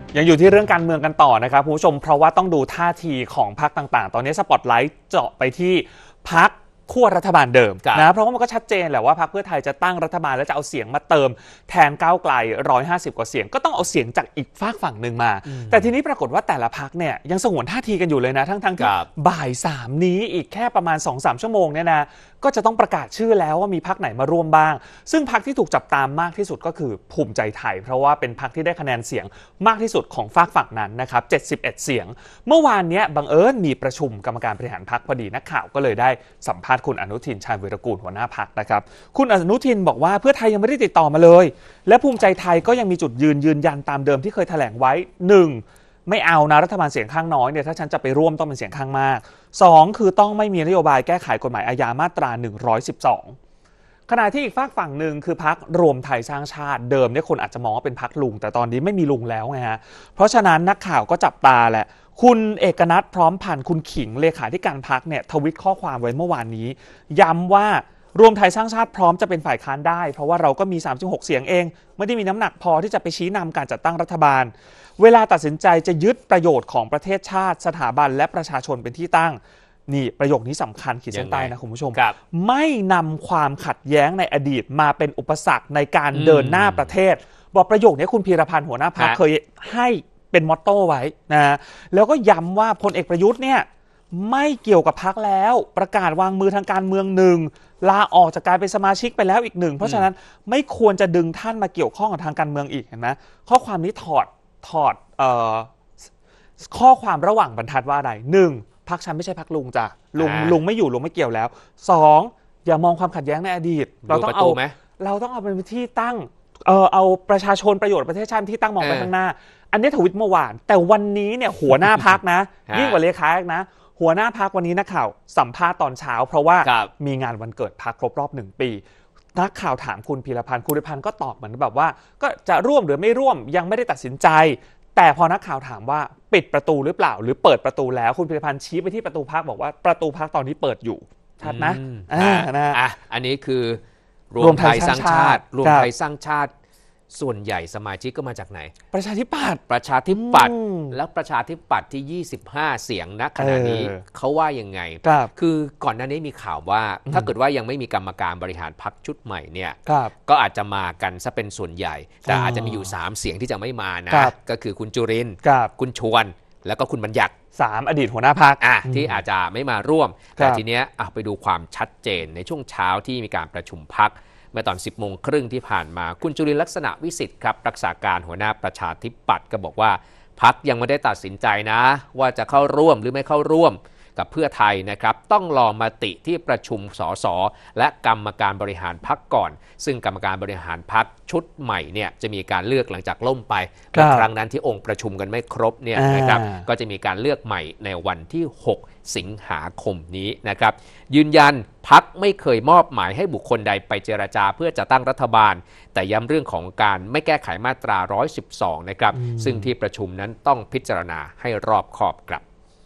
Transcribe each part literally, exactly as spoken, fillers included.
ยังอยู่ที่เรื่องการเมืองกันต่อนะครับคุณผู้ชมเพราะว่าต้องดูท่าทีของพรรคต่างๆตอนนี้สปอตไลท์เจาะไปที่พรรคขั้วรัฐบาลเดิมนะเพราะว่ามันก็ชัดเจนแหละว่าพรรคเพื่อไทยจะตั้งรัฐบาลและจะเอาเสียงมาเติมแทนก้าวไกลหนึ่งร้อยห้าสิบกว่าเสียงก็ต้องเอาเสียงจากอีกฝากฝั่งหนึ่งมาแต่ทีนี้ปรากฏว่าแต่ละพรรคเนี่ยยังสงวนท่าทีกันอยู่เลยนะทั้งๆที่บ่ายสามนี้อีกแค่ประมาณ สองถึงสาม ชั่วโมงเนี่ยนะก็จะต้องประกาศชื่อแล้วว่ามีพรรคไหนมาร่วมบ้างซึ่งพรรคที่ถูกจับตามมากที่สุดก็คือภูมิใจไทยเพราะว่าเป็นพรรคที่ได้คะแนนเสียงมากที่สุดของฝากฝั่งนั้นนะครับเจ็ดสิบเอ็ดเสียงเมื่อวานนี้บังเอิญมีประชุมกรรมการบริหารพรรคพอดีนักข่าวก็เลยได้สัมภาษณ์คุณอนุทินชาญวีรกูลหัวหน้าพรรคนะครับคุณอนุทินบอกว่าเพื่อไทยยังไม่ได้ติดต่อมาเลยและภูมิใจไทยก็ยังมีจุดยืนยืนยันตามเดิมที่เคยแถลงไว้หนึ่งไม่เอานะรัฐบาลเสียงข้างน้อยเนี่ยถ้าฉันจะไปร่วมต้องเป็นเสียงข้างมากสองคือต้องไม่มีนโยบายแก้ไขกฎหมายอาญามาตราหนึ่งร้อยสิบสองขณะที่อีกฝากฝั่งหนึ่งคือพรรครวมไทยสร้างชาติเดิมเนี่ยคนอาจจะมองว่าเป็นพรรคลุงแต่ตอนนี้ไม่มีลุงแล้วไงฮะเพราะฉะนั้นนักข่าวก็จับตาแหละคุณเอกนัทพร้อมพันธ์คุณขิงเลขาธิการพรรคเนี่ยทวิตข้อความไว้เมื่อวานนี้ย้ำว่ารวมไทยสร้างชาติพร้อมจะเป็นฝ่ายค้านได้เพราะว่าเราก็มีสามสิบหกเสียงเองไม่ได้มีน้ำหนักพอที่จะไปชี้นำการจัดตั้งรัฐบาลเวลาตัดสินใจจะยึดประโยชน์ของประเทศชาติสถาบันและประชาชนเป็นที่ตั้งนี่ประโยคนี้สำคัญขีดเส้นใต้นะคุณผู้ชมไม่นำความขัดแย้งในอดีตมาเป็นอุปสรรคในการเดินหน้าประเทศบอกประโยคนี้คุณพีรพันธ์หัวหน้าพรรคเคยให้เป็นมอตโต้ไว้นะแล้วก็ย้ำว่าพลเอกประยุทธ์เนี่ยไม่เกี่ยวกับพรรคแล้วประกาศวางมือทางการเมืองหนึ่งลาออกจากการเป็นสมาชิกไปแล้วอีกหนึ่งเพราะฉะนั้นไม่ควรจะดึงท่านมาเกี่ยวข้องกับทางการเมืองอีกเห็นไหมข้อความนี้ถอดถอดเอ่อข้อความระหว่างบรรทัดว่าอะไรหนึ่งพรรคฉันไม่ใช่พรรคลุงจ้ะลุงลุงไม่อยู่ลุงไม่เกี่ยวแล้วสองอย่ามองความขัดแย้งในอดีตเราต้องเอาเราต้องเอาเป็นที่ตั้งเออเอาประชาชนประโยชน์ประเทศชาติที่ตั้งมองไปข้างหน้าอันนี้ทวิตเมื่อวานแต่วันนี้เนี่ยหัวหน้าพรรคนะยิ่งกว่าเลขานะหัวหน้าพรรควันนี้นักข่าวสัมภาษณ์ตอนเช้าเพราะว่ามีงานวันเกิดพรรคครบรอบหนึ่งปีนักข่าวถามคุณพีรพันธ์คุณพีรพันธ์ก็ตอบเหมือนแบบว่าก็จะร่วมหรือไม่ร่วมยังไม่ได้ตัดสินใจแต่พอนักข่าวถามว่าปิดประตูหรือเปล่าหรือเปิดประตูแล้วคุณพีรพันธ์ชี้ไปที่ประตูพรรคบอกว่าประตูพรรคตอนนี้เปิดอยู่ชัดนะอ่านะอ่ะอันนี้คือรวมไทยสร้างชาติรวมไทยสร้างชาติส่วนใหญ่สมาชิกก็มาจากไหนประชาธิปัตย์ประชาธิปัตย์แล้วประชาธิปัตย์ที่ยี่สิบห้าเสียงณขณะนี้เขาว่ายังไงคือก่อนหน้านี้มีข่าวว่าถ้าเกิดว่ายังไม่มีกรรมการบริหารพรรคชุดใหม่เนี่ยก็อาจจะมากันซะเป็นส่วนใหญ่แต่อาจจะมีอยู่สามเสียงที่จะไม่มานะก็คือคุณจุรินทร์คุณชวนแล้วก็คุณบัญญัติสามอดีตหัวหน้าพรรคที่อาจจะไม่มาร่วมแต่ทีเนี้ยไปดูความชัดเจนในช่วงเช้าที่มีการประชุมพรรคเมื่อตอน สิบโมงครึ่งที่ผ่านมาคุณจุรินทร์ลักษณะวิสิทธิ์ครับรักษาการหัวหน้าประชาธิปัตย์ก็บอกว่าพรรคยังไม่ได้ตัดสินใจนะว่าจะเข้าร่วมหรือไม่เข้าร่วมกับเพื่อไทยนะครับต้องรอมติที่ประชุมสสและกรรมการบริหารพรรคก่อนซึ่งกรรมการบริหารพรรคชุดใหม่เนี่ยจะมีการเลือกหลังจากล่มไปในครั้งนั้นที่องค์ประชุมกันไม่ครบเนี่ยนะครับก็จะมีการเลือกใหม่ในวันที่หกสิงหาคมนี้นะครับยืนยันพรรคไม่เคยมอบหมายให้บุคคลใดไปเจรจาเพื่อจะตั้งรัฐบาลแต่ย้ำเรื่องของการไม่แก้ไขมาตราหนึ่งร้อยสิบสองนะครับซึ่งที่ประชุมนั้นต้องพิจารณาให้รอบคอบครับ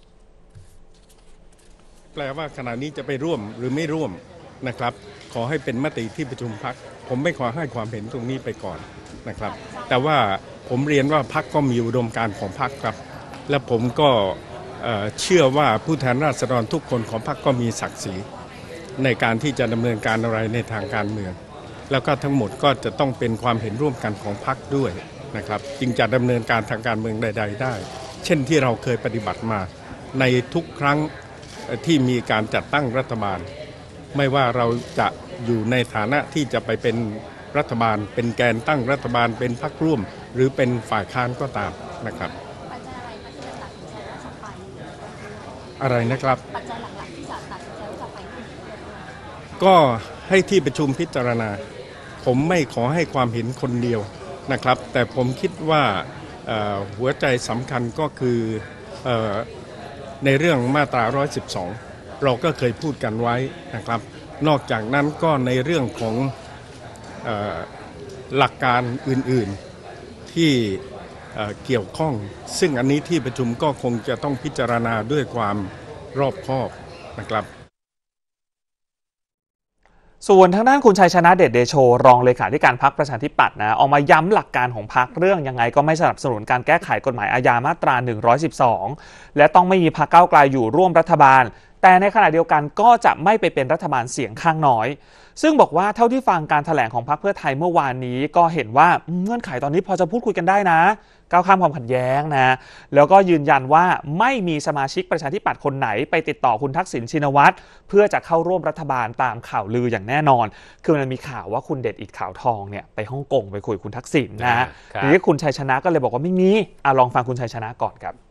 แปลว่าขณะนี้จะไปร่วมหรือไม่ร่วมนะครับขอให้เป็นมติที่ประชุมพรรคผมไม่ขอให้ความเห็นตรงนี้ไปก่อนนะครับแต่ว่าผมเรียนว่าพรรคก็มีอุดมการณ์ของพรรคครับและผมก็เชื่อว่าผู้แทนราษฎรทุกคนของพรรคก็มีศักดิ์ศรีในการที่จะดำเนินการอะไรในทางการเมืองแล้วก็ทั้งหมดก็จะต้องเป็นความเห็นร่วมกันของพรรคด้วยนะครับจึงจะดำเนินการทางการเมืองใดๆได้เช่นที่เราเคยปฏิบัติมาในทุกครั้งที่มีการจัดตั้งรัฐบาลไม่ว่าเราจะอยู่ในฐานะที่จะไปเป็นรัฐบาลเป็นแกนตั้งรัฐบาลเป็นพรรคร่วมหรือเป็นฝ่ายค้านก็ตามนะครับอะไรนะครับปัจจัยหลักๆที่จะตัดสินใจว่าจะไปก็ให้ที่ประชุมพิจารณาผมไม่ขอให้ความเห็นคนเดียวนะครับแต่ผมคิดว่าหัวใจสำคัญก็คือในเรื่องมาตราหนึ่งร้อยสิบสองเราก็เคยพูดกันไว้นะครับนอกจากนั้นก็ในเรื่องของเอ่อหลักการอื่นๆที่เอ่อเกี่ยวข้องซึ่งอันนี้ที่ประชุมก็คงจะต้องพิจารณาด้วยความรอบคอบนะครับส่วนทางด้านคุณชัยชนะเดชเดโชรองเลขาธิการพรรคประชาธิปัตย์นะออกมาย้ำหลักการของพรรคเรื่องยังไงก็ไม่สนับสนุนการแก้ไขกฎหมายอาญามาตราหนึ่งร้อยสิบสองและต้องไม่มีพรรคก้าวไกลอยู่ร่วมรัฐบาลแต่ในขณะเดียวกันก็จะไม่ไปเป็นรัฐบาลเสียงข้างน้อยซึ่งบอกว่าเท่าที่ฟังการแถลงของพรรคเพื่อไทยเมื่อวานนี้ก็เห็นว่าเงื่อนไขตอนนี้พอจะพูดคุยกันได้นะก้าวข้ามความขัดแย้งนะแล้วก็ยืนยันว่าไม่มีสมาชิกประชาธิปัตย์คนไหนไปติดต่อคุณทักษิณชินวัตรเพื่อจะเข้าร่วมรัฐบาลตามข่าวลืออย่างแน่นอนคือมันมีข่าวว่าคุณเดชอิฐขาวทองเนี่ยไปฮ่องกงไปคุยคุณทักษิณนะทีนี้คุณชัยชนะก็เลยบอกว่าไม่มีอ่ะลองฟังคุณชัยชนะก่อนครับ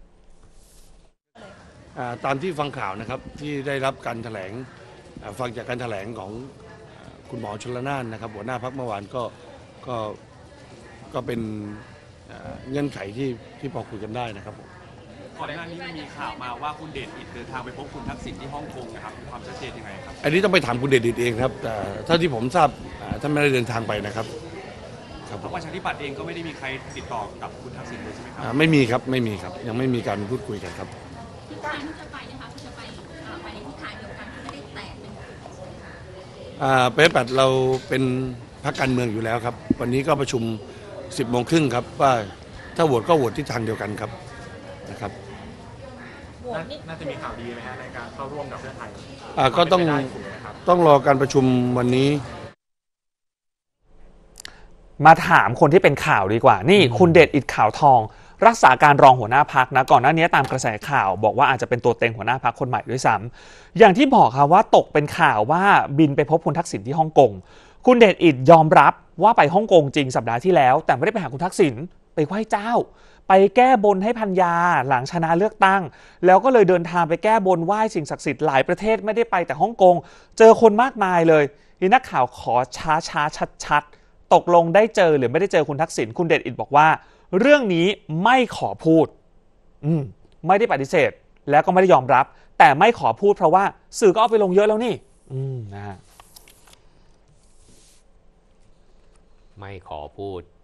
ตามที่ฟังข่าวนะครับที่ได้รับการแถลงฟังจากการแถลงของคุณหมอชลน่านนะครับหัวหน้าพรรคเมื่อวานก็ก็ก็เป็นเงื่อนไขที่ที่พอคุยกันได้นะครับผมก่อนหน้านี้มันมีข่าวมาว่าคุณเดชอิฐเดินทางไปพบคุณทักษิณที่ฮ่องกงนะครับมีความชัดเจนยังไงครับอันนี้ต้องไปถามคุณเดชอิฐเองครับแต่เท่าที่ผมทราบท่านไม่ได้เดินทางไปนะครับครับประชาธิปัตย์เองก็ไม่ได้มีใครติดต่อกับคุณทักษิณเลยใช่ไหมครับไม่มีครับไม่มีครับยังไม่มีการพูดคุยกันครับที่การที่จะไปนะคะจะไปไปในทิศทางเดียวกันไม่ได้แตกเป็นอ่าเป๊ะปัดเราเป็นพรรคการเมืองอยู่แล้วครับวันนี้ก็ประชุมสิบโมงครึ่งครับว่าถ้าโหวตก็โหวตทิศทางเดียวกันครับนะครับน่าจะมีข่าวดีไหมฮะในการเข้าร่วมกับเพื่อไทยอ่าก็ต้องต้องรอการประชุมวันนี้มาถามคนที่เป็นข่าวดีกว่านี่คุณเดชอิฐขาวทองรักษาการรองหัวหน้าพรรคนะก่อนหน้านี้ตามกระแสข่าวบอกว่าอาจจะเป็นตัวเต็งหัวหน้าพรรคคนใหม่ด้วยซ้ำอย่างที่บอกค่ะว่าตกเป็นข่าวว่าบินไปพบคุณทักษิณที่ฮ่องกงคุณเดชอิฐยอมรับว่าไปฮ่องกงจริงสัปดาห์ที่แล้วแต่ไม่ได้ไปหาคุณทักษิณไปไหว้เจ้าไปแก้บนให้พัญญาหลังชนะเลือกตั้งแล้วก็เลยเดินทางไปแก้บนไหว้สิ่งศักดิ์สิทธิ์หลายประเทศไม่ได้ไปแต่ฮ่องกงเจอคนมากมายเลยนี่นักข่าวขอช้าช้าชัดชัดตกลงได้เจอหรือไม่ได้เจอคุณทักษิณคุณเดชอิฐบอกว่าเรื่องนี้ไม่ขอพูดอืมไม่ได้ปฏิเสธแล้วก็ไม่ได้ยอมรับแต่ไม่ขอพูดเพราะว่าสื่อก็เอาไปลงเยอะแล้วนี่อืมนะไม่ขอพูด